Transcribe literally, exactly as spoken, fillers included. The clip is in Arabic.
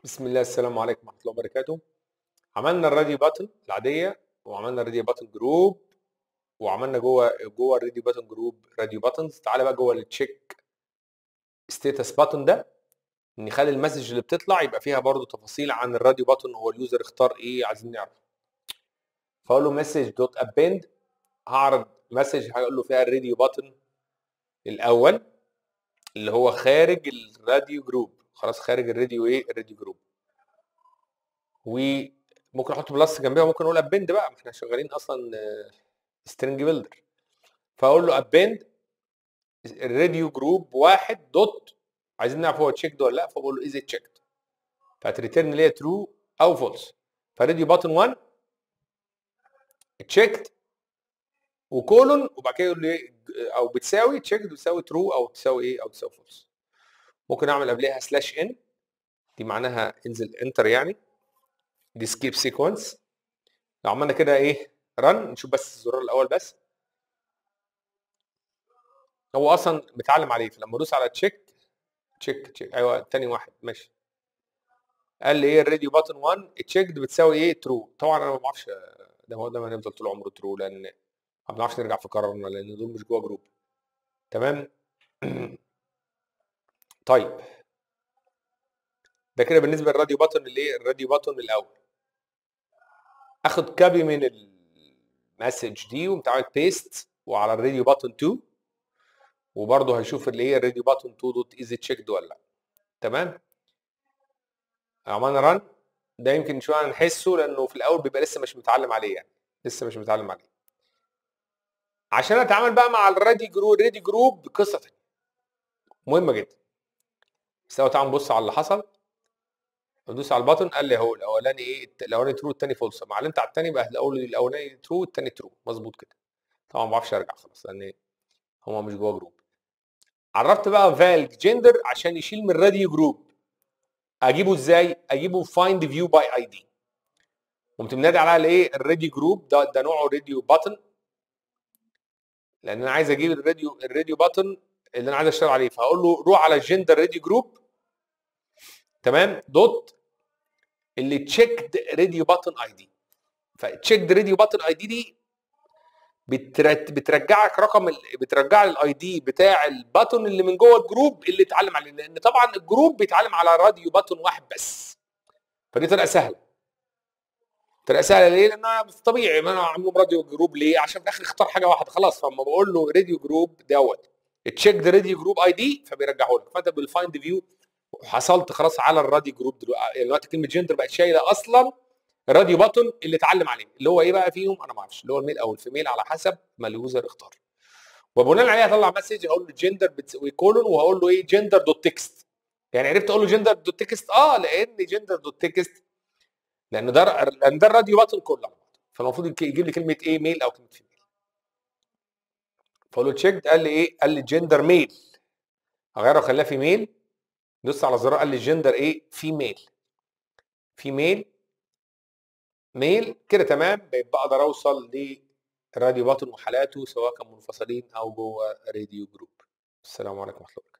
بسم الله، السلام عليكم ورحمة الله وبركاته. عملنا الراديو باتن العادية، وعملنا الراديو باتن جروب، وعملنا جوه جوه الراديو باتن جروب راديو باتنز. تعالى بقى جوه التشيك ستيتس باتن ده، نخلي المسج اللي بتطلع يبقى فيها برضو تفاصيل عن الراديو باتن، هو اليوزر اختار ايه عايزين نعرف. فاقول له مسج دوت ابند، هعرض مسج هقول له فيها الراديو باتن الاول اللي هو خارج الراديو جروب، خلاص خارج الراديو ايه الراديو جروب. وممكن احط بلس جنبها، ممكن اقول ابند بقى، ما احنا شغالين اصلا سترينج بيلدر. فاقول له ابند الراديو جروب واحد دوت، عايزين نعرف هو تشيكد ولا لا، فبقول له از تشيكد، فهتريتيرن ليا ترو او فولس. فراديو باتن واحد تشيكد وكولون، وبعد كده يقول لي او بتساوي تشيكد بتساوي ترو او تساوي ايه او تساوي فولس. ممكن اعمل قبلها سلاش ان، دي معناها انزل انتر يعني، دي سكيب سيكونس. لو عملنا كده ايه رن، نشوف بس الزرار الاول بس، هو اصلا متعلم عليه. فلما ادوس على تشيك تشيك تشيك ايوه تاني واحد ماشي، قال لي ايه الراديو باتن واحد تشيكد بتساوي ايه ترو. طبعا انا ما بعرفش، ده هو ده ما هنفضل طول عمره ترو، لان ما بنعرفش نرجع في قرارنا لان دول مش جوه جروب. تمام. طيب ده كده بالنسبه للراديو باتن الايه الراديو باتن الاول. اخد كابي من المسج دي ومتعمل بيست وعلى الراديو باتن اتنين، وبرضه هيشوف اللي هي الراديو باتن اتنين دوت از تشيكد ولا لا. تمام. عملنا ران، ده يمكن شويه نحسه لانه في الاول بيبقى لسه مش متعلم عليه، يعني لسه مش متعلم عليه. عشان اتعامل بقى مع الرادي جروب الرادي جروب قصه مهمه جدا. بس لو تعال نبص على اللي حصل، ادوس على الباتن قال لي اهو الاولاني ايه الاولاني ترو الثاني فولس، ما علمت على الثاني بقى الاول الاولاني ترو الثاني ترو مظبوط كده. طبعا ما بعرفش ارجع خلاص لان هو مش جوه جروب. عرفت بقى فالج جندر عشان يشيل من الراديو جروب. اجيبه ازاي؟ اجيبه فايند فيو باي اي دي، قمت منادي على الايه الراديو جروب ده ده نوعه راديو باتن، لان انا عايز اجيب الراديو الراديو باتن اللي انا عايز اشتغل عليه. فهقول له روح على جندر راديو جروب، تمام، دوت اللي تشيكد راديو باتن اي دي. فتشيكد راديو باتن اي دي دي بترجعك رقم، بترجع لي الاي دي بتاع الباتن اللي من جوه الجروب اللي اتعلم عليه، لان طبعا الجروب بيتعلم على راديو باتن واحد بس. فدي طريقه سهله، طريقه سهله ليه؟ لان طبيعي ما انا عامله راديو جروب ليه؟ عشان في الاخر اختار حاجه واحده خلاص. فلما بقول له راديو جروب دوت تشيك ذا راديو جروب اي دي فبيرجعه لك. فانت بالفايند فيو حصلت خلاص على الراديو جروب دلوقتي. دلوقتي كلمه جندر بقت شايله اصلا الراديو باتن اللي اتعلم عليه، اللي هو ايه بقى فيهم انا ما اعرفش، اللي هو الميل او الفيميل على حسب ما اليوزر اختار. وبناء عليه هطلع مسج اقول له جندر بتساوي كولون، وهقول له ايه جندر دوت تكست. يعني عرفت اقول له جندر دوت تكست اه لان جندر دوت تكست لان ده لان ده الراديو باتن كله، فالمفروض يجيب لي كلمه ايه ميل او كلمه فيميل. فقول له تشيكد، قال لي ايه؟ قال لي جندر ميل، اغيره خلاه فيميل. دوست على الزرار قال لي جندر ايه فيميل فيميل ميل كده تمام. بيبقى اقدر اوصل للراديو باتن وحالاته سواء كانوا منفصلين او جوه راديو جروب. السلام عليكم ورحمه الله.